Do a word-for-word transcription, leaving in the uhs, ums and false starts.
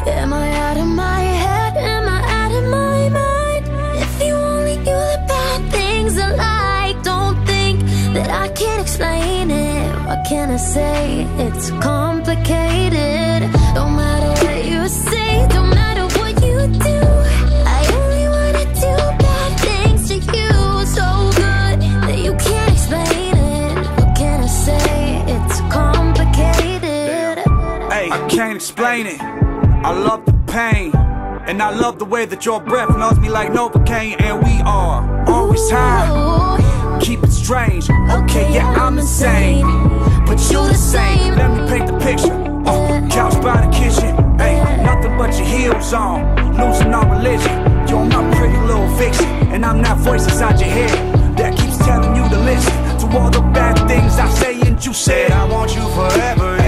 Am I out of my head? Am I out of my mind? If you only knew the bad things I like, don't think that I can explain it. What can I say? It's complicated. Don't matter what you say, don't matter what you do, I only wanna do bad things to you. So good that you can't explain it. What can I say? It's complicated. Hey, I can't explain it. I love the pain, and I love the way that your breath melts me like Novocaine. And we are always high, keep it strange. Okay, yeah, I'm insane, but you the same. Let me paint the picture. Uh, couch by the kitchen, hey, nothing but your heels on, losing all religion. You're my pretty little fiction, and I'm that voice inside your head that keeps telling you to listen to all the bad things I say and you said. I want you forever.